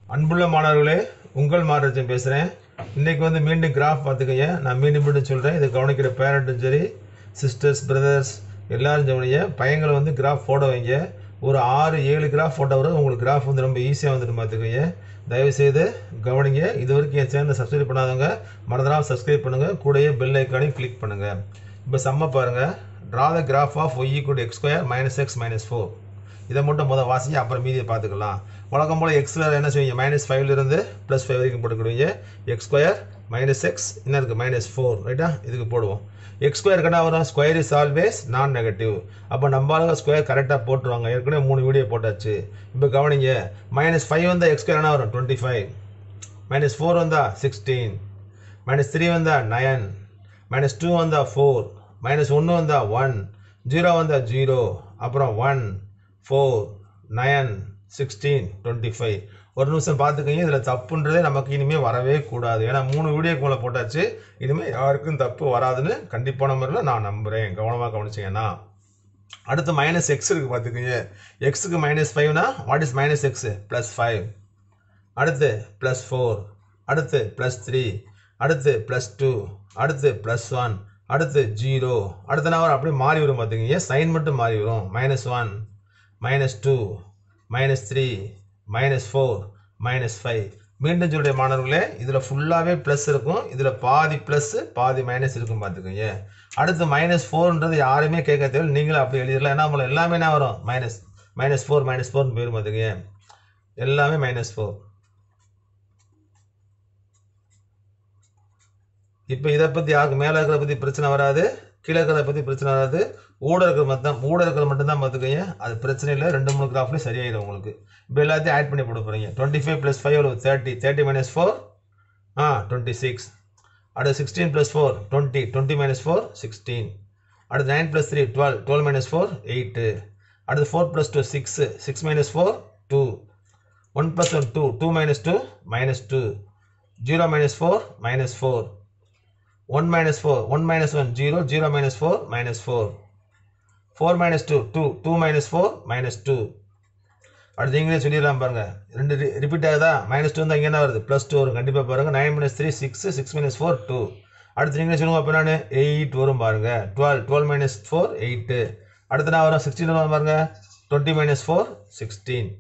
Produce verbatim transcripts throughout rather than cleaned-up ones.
அன்புள்ள மாணவர்களே, உங்கள் மாணவர்கள் பேசுகிறேன். இன்றைக்கி வந்து மீண்டும் கிராஃப் பார்த்துக்கங்க. நான் மீண்டும் மீண்டும் சொல்கிறேன். இது கவனிக்கிற பேரண்ட்டும் சரி, சிஸ்டர்ஸ், பிரதர்ஸ் எல்லோரும் கவனிங்க. பையங்களை வந்து கிராஃப் போட வைங்க. ஒரு ஆறு ஏழு கிராஃப் போட்ட வரை உங்களுக்கு கிராஃப் வந்து ரொம்ப ஈஸியாக வந்துட்டு பார்த்துக்கங்க. தயவுசெய்து கவனிங்க. இது வரைக்கும் என் சேனலை சப்ஸ்கிரைப் பண்ணாதவங்க மறந்துடாமல் சப்ஸ்கிரைப் பண்ணுங்கள். கூடயே பெல் ஐக்கானையும் கிளிக் பண்ணுங்கள். இப்போ செம்ம பாருங்கள். Draw the graph of y equal x square minus x minus four. இதை மட்டும் முதல் வாசிங்க, அப்புறம் மீதியை பார்த்துக்கலாம். வழக்கம் போல் எக்ஸில் என்ன செய்வீங்க, மைனஸ் ஃபைவ்லேருந்து ப்ளஸ் ஃபைவ் வரைக்கும் போட்டுக்கிடுவீங்க. எக்ஸ் ஸ்கொயர் மைனஸ் எக்ஸ் என்ன இருக்குது, மைனஸ் ஃபோர். ரைட்டா? இதுக்கு போடுவோம். எக்ஸ் ஸ்கொயர் கரெக்டாக வரும். Square is always non negative. அப்போ நம்மளால ஸ்கொயர் கரெக்டாக போட்டுருவாங்க. ஏற்கனவே மூணு வீடியோ போட்டாச்சு. இப்போ கவனிங்க. மைனஸ் ஃபைவ் வந்தால் எக்ஸ் ஸ்கொயர் என்ன வரும், டுவெண்ட்டி ஃபைவ். மைனஸ் ஃபோர் வந்தால் சிக்ஸ்டீன். மைனஸ் த்ரீ வந்தால் நயன். மைனஸ் டூ வந்தால் ஃபோர். மைனஸ் ஒன்று வந்தால் ஒன். ஜீரோ வந்தால் ஜீரோ. அப்புறம் one, four, nine, sixteen, twenty five. ஒரு நிமிஷம் பார்த்துக்கோங்க. இதில் தப்புன்றதே நமக்கு இனிமேல் வரவே கூடாது. ஏன்னா மூணு வீடியோக்கு மேலே போட்டாச்சு. இனிமேல் யாருக்கும் தப்பு வராதுன்னு கண்டிப்பான முறையில் நான் நம்புகிறேன். கவனமாக கவனிச்சிங்கன்னா அடுத்து மைனஸ் எக்ஸ் இருக்குது பார்த்துக்கோங்க. எக்ஸுக்கு மைனஸ் ஃபைவ்னா what is minus x, plus five. அடுத்து ப்ளஸ் ஃபோர். அடுத்து ப்ளஸ் த்ரீ. அடுத்து ப்ளஸ் டூ. அடுத்து ப்ளஸ் ஒன். அடுத்து ஜீரோ. அடுத்த நம்பர் அப்படியே மாறி வரும் பார்த்துக்கோங்க. சைன் மட்டும் மாறி வரும். Minus one, minus two, minus three, minus four, minus five. மீண்டும் சொல்லுடைய மாணவர்களே, இதில் ஃபுல்லாகவே ப்ளஸ் இருக்கும். இதில் பாதி ப்ளஸ்ஸு பாதி மைனஸ் இருக்கும் பார்த்துக்கோங்க. அடுத்து மைனஸ் ஃபோர்ன்றது யாருமே கேட்க தேவை, நீங்களும் அப்படி எழுதிடலாம். என்ன பண்ணலாம், எல்லாமே என்ன வரும், மைனஸ் மைனஸ் ஃபோர் மைனஸ் ஃபோர்னு போயிடும் பார்த்துக்கோங்க. எல்லாமே மைனஸ் ஃபோர். இப்போ இதை பற்றி யாருக்கு மேலே இருக்கிறத பற்றி பிரச்சனை வராது, கீழே இருக்கிறத பற்றி பிரச்சனை வராது. ஊட இருக்கிற மட்டும் ஊட இருக்கிற மட்டும்தான் பார்த்துக்கோங்க. அது பிரச்சனை இல்லை. ரெண்டு மூணு கிராஃப்லேயும் சரியாயிடும் உங்களுக்கு. இப்போ எல்லாத்தையும் ஆட் பண்ணி போட போகிறீங்க. டுவெண்ட்டி ஃபைவ் ப்ளஸ் ஃபைவ் எவ்வளோ, தேர்ட்டி. தேர்ட்டி மைனஸ் ஃபோர் ஆ டுவெண்ட்டி சிக்ஸ். அடுத்து sixteen plus four twenty. Twenty minus four sixteen. அடுத்து nine plus three twelve. Twelve minus four eight. அடுத்து four plus two six. Six minus four two. One plus one two. Two minus two minus two. Zero minus four minus four. one minus four, one minus one, zero, zero minus four, minus four. four minus two, two, two minus four, minus two. அடுத்து நீங்களே சொல்லிடலாம் பாருங்க. ரெண்டு repeat ஆகுதா, minus two தான் இங்கே என்ன வருது, ப்ளஸ் டூ வரும் கண்டிப்பாக பாருங்க. Nine minus three six, six minus four two. அடுத்து நீங்களே சொல்லுங்க அப்போ நான் எயிட் வரும் பாருங்க. Twelve, twelve minus four eight. அடுத்து நான் வரும் சிக்ஸ்டீன் வரும் பாருங்க. Twenty minus four sixteen.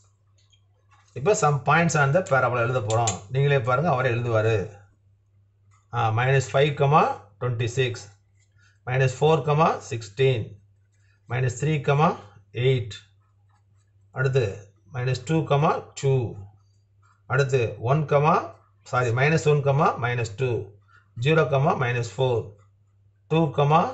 இப்போ some points on the parabola எழுத போகிறோம். நீங்களே பாருங்க, அவரே எழுதுவார். Ah, minus five comma twenty-six, minus four comma sixteen, minus three comma eight. அடுத்து minus two comma two. அடுத்து one comma sorry minus one comma minus two, zero comma minus four, two comma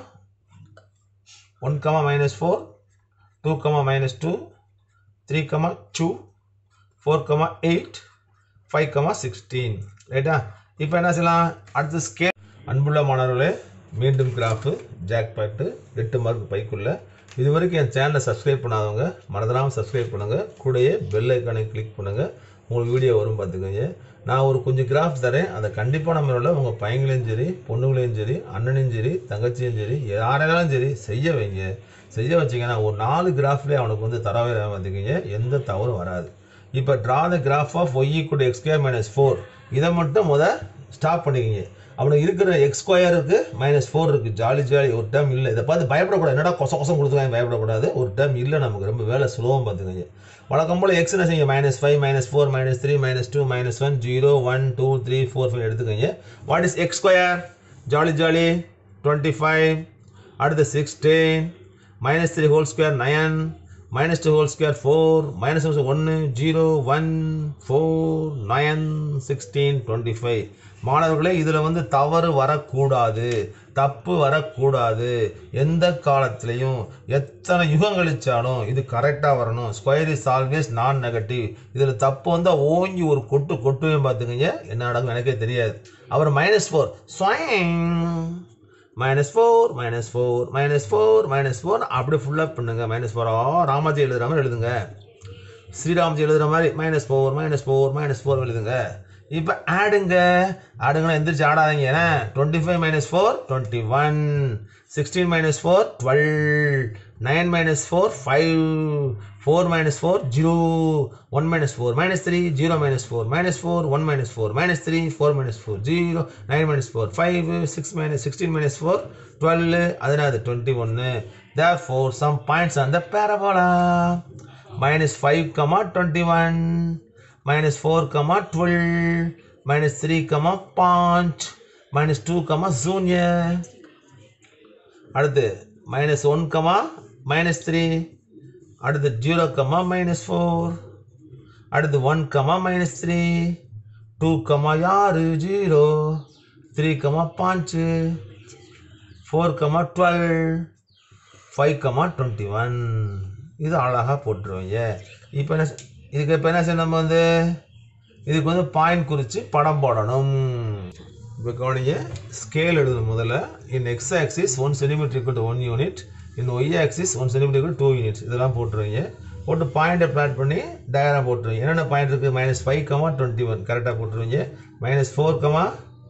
one comma minus four, two comma minus two, three comma two, four comma eight, five comma sixteen. ரைட்டா? இப்போ என்ன செய்யலாம், அடுத்து scale. அன்புள்ள மாணவர்களே, மீண்டும் graph jackpot எட்டு mark பைக்குள்ள. இது வரைக்கும் என் சேனலை சப்ஸ்கிரைப் பண்ணாதவங்க மறந்துடாமல் சப்ஸ்கிரைப் பண்ணுங்கள். கூடயே பெல் ஐக்கானை கிளிக் பண்ணுங்கள். உங்களுக்கு வீடியோ வரும் பார்த்துக்கோங்க. நான் ஒரு கொஞ்சம் கிராஃப் தரேன். அதை கண்டிப்பான முறையில் உங்கள் பையங்களையும் சரி, பொண்ணுங்களையும் சரி, அண்ணனையும் சரி, தங்கச்சியும் சரி, யாராலும் சரி செய்ய வைங்க. செய்ய வச்சிங்கன்னா ஒரு நாலு கிராஃப்லேயே அவனுக்கு வந்து தரவே பார்த்துக்கிங்க, எந்த தவறும் வராது. இப்போ draw the graph of y equal x square minus four. இதை மட்டும் முத ஸ்டாப் பண்ணிக்கிங்க. அவனுக்கு இருக்கிற எக்ஸ் ஸ்கொயர் இருக்குது, மைனஸ் ஃபோர் இருக்குது. ஜாலி ஜாலி ஒரு டேர்ம் இல்லை. இதை பார்த்து பயப்படக்கூடாது. என்னடா கொச கொசம் கொடுத்துக்காங்க, பயப்படக்கூடாது. ஒரு டேர்ம் இல்லை, நமக்கு ரொம்ப வேலை சுலபம் பார்த்துக்கோங்க. வழக்கம் போல் எக்ஸ் என்ன செய்யுங்க, minus five, minus four, minus three, minus two, minus ஒன், zero, one, two, three, four, five எடுத்துக்கோங்க. What is x square, jolly jolly twenty five. அடுத்து sixteen. Minus three whole square nine. Minus two whole square four. Minus ஒன்று, zero, one, four, nine, sixteen, twenty five. மாணவர்களே, இதில் வந்து தவறு வரக்கூடாது, தப்பு வரக்கூடாது. எந்த காலத்திலையும் எத்தனை யுகம் கழிச்சாலும் இது கரெக்டாக வரணும். Square is always non negative. இதில் தப்பு வந்தால் ஓங்கி ஒரு கொட்டு கொட்டுவேன் பார்த்துக்கங்க. என்ன நடக்கும் எனக்கே தெரியாது. அப்புறம் minus four swing, minus four, minus four, minus four, minus four அப்படி ஃபுல்லாக பண்ணுங்க. மைனஸ் ஃபோரா ராமாஜி எழுதுகிற மாதிரி எழுதுங்க. ஸ்ரீராம்ஜி எழுதுகிற மாதிரி minus four, minus four, minus four எழுதுங்க. இப்போ ஆடுங்க. ஆடுங்கன்னா எந்திரிச்சு ஆடாதீங்க. ஏன்னா twenty five minus four twenty one, sixteen minus four twelve, nine minus four five, four minus four, zero, one minus four, minus three, zero minus four, minus four, one minus four, minus three, four minus four, zero, nine minus four, five, six minus sixteen minus four, twelve, another twenty-one. Therefore, some points on the parabola. Minus five, twenty-one, minus four, twelve, minus three, punch, minus two, junior. அடுத்து minus one, minus three. அடுத்து zero, minus four. அடுத்து one, minus three. two, யாரு zero. three, punch. four, twelve. five, twenty-one. இது அழகாக போட்டுருவீங்க. இப்போ என்ன இதுக்கு இப்போ என்ன செய்யணும் நம்ம வந்து இதுக்கு வந்து பாயிண்ட் குறித்து படம் போடணும். இப்போ கவனிங்க ஸ்கேல் எழுதணும் முதல்ல. In x axis one centimetre equal to one unit, in y axis one centimetre equal two units. இதெல்லாம் போட்டுருவீங்க. போட்டு பாயிண்டை பிளாட் பண்ணி டயக்ராம் போட்டுருவீங்க. என்னென்ன பாயிண்ட் இருக்குது? Minus five comma twenty one கரெக்டாக போட்டுருவீங்க. Minus four comma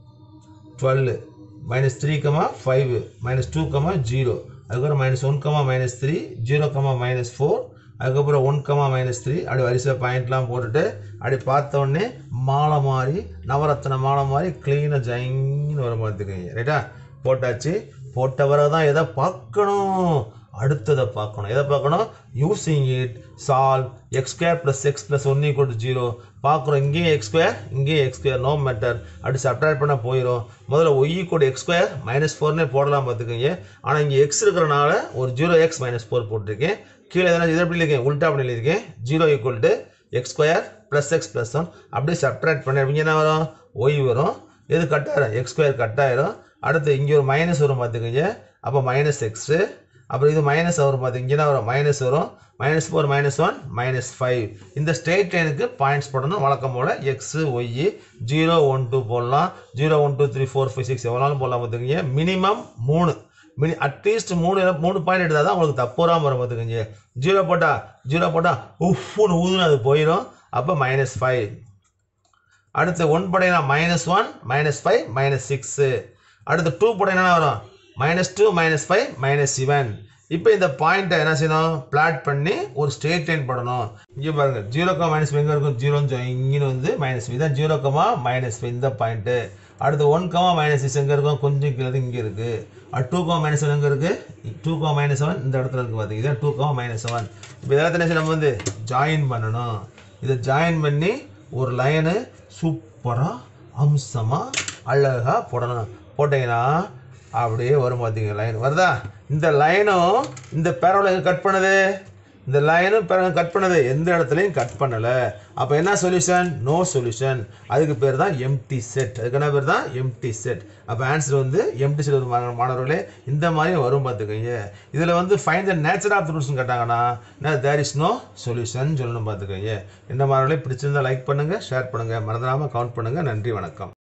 twelve, minus three comma five, minus two comma zero, அதுக்கப்புறம் minus one comma minus three, zero comma minus four, அதுக்கப்புறம் ஒன் கமா மைனஸ் த்ரீ. அப்படி வரிசையாக பாயிண்ட்லாம் போட்டுட்டு அப்படி பார்த்த உடனே மாலை மாதிரி நவரத்ன மாலை மாதிரி க்ளீனாக ஜைன்னு வர பார்த்துக்கோங்க. ரைட்டா? போட்டாச்சு. போட்ட பிறகு தான் எதை பார்க்கணும்? அடுத்ததை பார்க்கணும். எதை பார்க்கணும்? Using it solve x square plus x plus one equal to zero பார்க்குறோம். இங்கேயும் எக்ஸ் ஸ்கொயர், இங்கேயும் எக்ஸ் ஸ்கொயர், நோ மேட்டர். அப்படி சப்ட்ராக்ட் பண்ண போயிடும். முதல்ல y equal x square minus ஃபோர்னே போடலாம் பார்த்துக்கோங்க. ஆனால் இங்கே எக்ஸ் இருக்கிறனால ஒரு ஜீரோ எக்ஸ் மைனஸ் ஃபோர் போட்டிருக்கேன். கீழே எதனா இதை எப்படி இருக்கேன்? உல்ட்டா பண்ணி இருக்கேன். Zero equal to x square plus x plus one அப்படியே சப்ட்ராக்ட் பண்ண இங்கே என்ன வரும்? ஒய் வரும். எது கட் ஆயிரும்? எக்ஸ் ஸ்கொயர் கட் ஆயிரும். அடுத்து இங்கே ஒரு மைனஸ் வரும் பார்த்துக்கோங்க. அப்போ மைனஸ் எக்ஸு. அப்புறம் இது மைனஸ் வரும் பார்த்து இங்கே தான் வரும் மைனஸ் வரும். Minus four minus one minus five. இந்த ஸ்ட்ரெயிட் லைனுக்கு பாயிண்ட்ஸ் போடணும் வழக்கம் போல். X y zero one two போடலாம். Zero one two three four five six எவ்வளோனாலும் போடலாம் பார்த்துக்கோங்க. மினிமம் மூணு மினி அட்லீஸ்ட் மூணு மூணு பாயிண்ட் எடுத்தால் தான் உங்களுக்கு தப்புறாமல் வரும் பார்த்துக்கோங்க. ஜீரோ போட்டால் ஜீரோ போட்டால் உஃப்னு ஊதுன்னு அது போயிடும். அப்போ மைனஸ் ஃபைவ். அடுத்து ஒன் போட்டீங்கன்னா minus one minus five minus six. அடுத்து டூ போட்டீங்கன்னா வரும் minus two minus five minus seven. இப்போ இந்த பாயிண்ட்டை என்ன செய்யணும்? பிளாட் பண்ணி ஒரு ஸ்ட்ரெயிட் லைன் போடணும். இங்கே பாருங்கள் ஜீரோ கமா மைனஸ் எங்கே இருக்கும்? ஜீரோன்னு இங்கே வந்து மைனஸ் இதான் ஜீரோ கமா மைனஸ் இந்த பாயிண்ட்டு. அடுத்து ஒன் கமா மைனஸ் சிக்ஸ் எங்கே இருக்கும்? கொஞ்சம் கீழே இங்கே இருக்குது. அடுத்து டூ கமா மைனஸ் செவன் எங்கே இருக்குது? டூ கமா மைனஸ் செவன் இந்த இடத்துல இருக்குது பார்த்தீங்க. இதான் டூ கமா மைனஸ் செவன். இப்போ இதெல்லாம் நம்ம வந்து ஜாயின் பண்ணணும். இதை ஜாயின் பண்ணி ஒரு லைனு சூப்பராக அம்சமாக அழகாக போடணும். போட்டிங்கன்னா அப்படியே வரும் பார்த்தீங்க. லைன் வருதா? இந்த லைனும் இந்த பேரவலை கட் பண்ணுது. இந்த லைனும் பேரவலை கட் பண்ணுது. எந்த இடத்துலையும் கட் பண்ணலை. அப்போ என்ன சொல்யூஷன்? No solution. அதுக்கு பேர் தான் எம்டி செட். அதுக்கு என்ன பேர் தான்? Empty set. அப்போ ஆன்சர் வந்து எம்டி செட். மாணவர்களே இந்த மாதிரி வரும் பார்த்துக்கோங்க. இதில் வந்து find the nature of the ரூல்ஸ்னு கேட்டாங்கன்னா தேர் இஸ் நோ சொல்யூஷன் சொல்லணும் பார்த்துக்கோங்க. என்ன மாணவர்களே பிடிச்சிருந்தா லைக் பண்ணுங்கள், ஷேர் பண்ணுங்கள், மறந்துடாமல் கவுண்ட் பண்ணுங்கள். நன்றி, வணக்கம்.